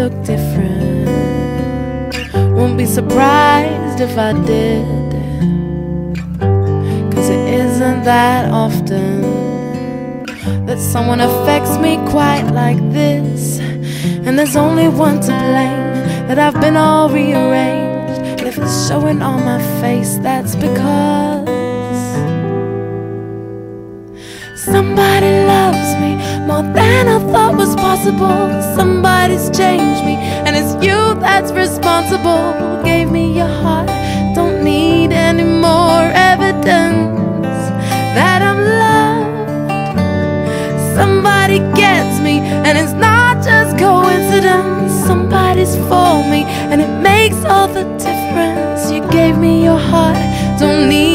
look different. Won't be surprised if I did, 'cause it isn't that often that someone affects me quite like this. And there's only one to blame, that I've been all rearranged. And if it's showing on my face, that's because somebody loves me more than I thought was possible. Somebody's changed me, and it's you that's responsible. Gave me your heart, don't need any more evidence that I'm loved. Somebody gets me, and it's not just coincidence. Somebody's for me, and it makes all the difference. You gave me your heart, don't need